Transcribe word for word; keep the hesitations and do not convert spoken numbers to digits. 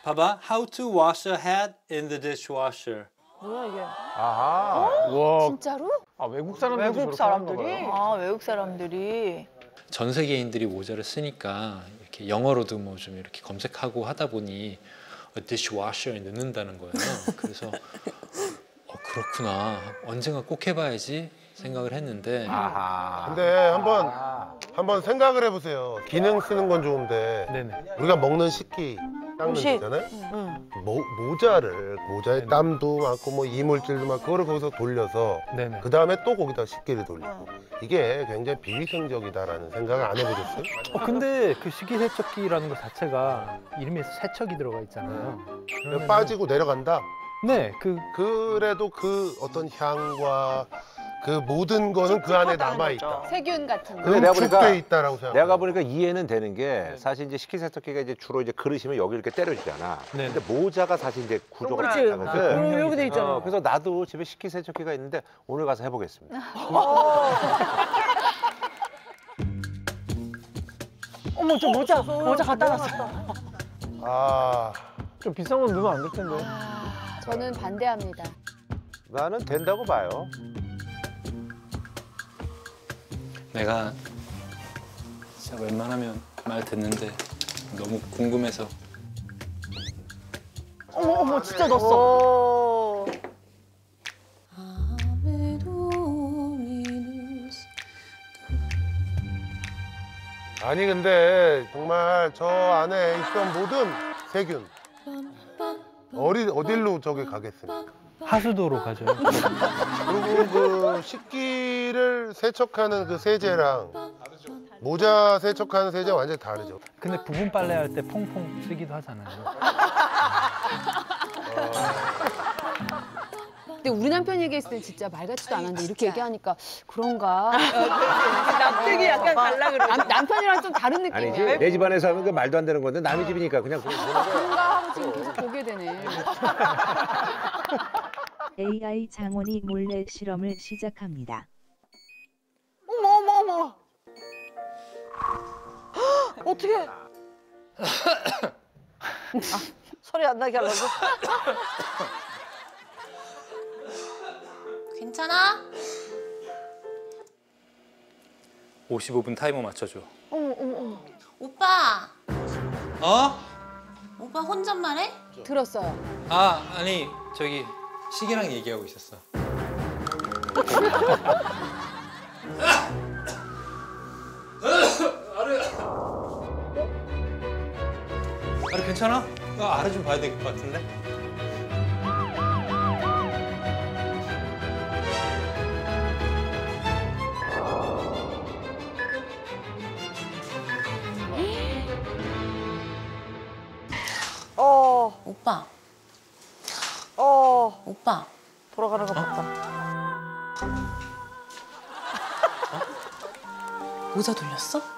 봐봐. How to wash a hat in the dishwasher. 뭐야 이게? 아하. 와. 진짜로? 아 외국 사람들도 외국 저렇게 하는 사람들이? 거예요? 아 외국 사람들이. 전 세계인들이 모자를 쓰니까 이렇게 영어로도 뭐 좀 이렇게 검색하고 하다 보니 dishwasher에 넣는다는 거예요. 그래서 어, 그렇구나. 언젠가 꼭 해봐야지 생각을 했는데. 아하. 근데 한번 한번 생각을 해보세요. 기능 쓰는 건 좋은데 네네. 우리가 먹는 식기 닦는 데 음식. 있잖아요. 응. 모, 모자를 모자에 네네. 땀도 많고 뭐 이물질도 많고 그거를 거기서 돌려서 네네. 그 다음에 또 거기다 식기를 돌리고 이게 굉장히 비위생적이다라는 생각을 안 해보셨어요? 어, 근데 그 식기세척기라는 것 자체가 이름에 세척이 들어가 있잖아요. 그러면은- 빠지고 내려간다. 네, 그 그래도 그 어떤 향과 그 모든 거는 그 안에 남아 있다. 세균 같은 거. 근데 내가 보니까- 축돼 있다라고 생각. 내가 보니까 이해는 되는 게 사실 이제 식기세척기가 이제 주로 이제 그릇이면 여기 이렇게 때려주잖아. 네네. 근데 모자가 사실 이제 구조가 그치. 작거든. 그럼 이렇게 돼 있잖아. 어, 그래서 나도 집에 식기세척기가 있는데 오늘 가서 해보겠습니다. 어머 저 모자 모자 갖다 놨어. 아, 좀 비싼 건 넣으면 안 될 텐데. 저는 반대합니다. 나는 된다고 봐요. 내가 진짜 웬만하면 말 듣는데 너무 궁금해서. 어머 어머 진짜 넣었어. 아니 근데 정말 저 안에 있던 모든 세균 어디 어디로 저게 가겠습니까? 하수도로 가죠. 그리고 그 식기를 세척하는 그 세제랑 모자 세척하는 세제 완전히 다르죠. 근데 부분 빨래할 때 퐁퐁 쓰기도 하잖아요. 근데 우리 남편 얘기했을 때 진짜 말 같지도 않았는데 이렇게 얘기하니까 그런가? 납득이 약간 갈라 그래. 남, 남편이랑 좀 다른 아니지? 느낌이야. 내 집안에서 하면 그 말도 안 되는 건데 남의 집이니까 그냥 그거 보는 거야. 그런가 하고 지금 계속 보게 되네. 에이아이 장원이 몰래 실험을 시작합니다. 어머 어머 어머. 어떻게? 아, 소리 안 나게 하려고. 괜찮아? 오십오 분 타이머 맞춰줘. 어머 어머 어머. 오빠! 어? 오빠 혼잣말해? 들었어요. 아, 아니 저기 시계랑 얘기하고 있었어. 아래. 아래 괜찮아? 아, 아래 좀 봐야 될 것 같은데. 어 오빠, 어. 오빠. 돌아가는 거 봤다. 모자 돌렸어?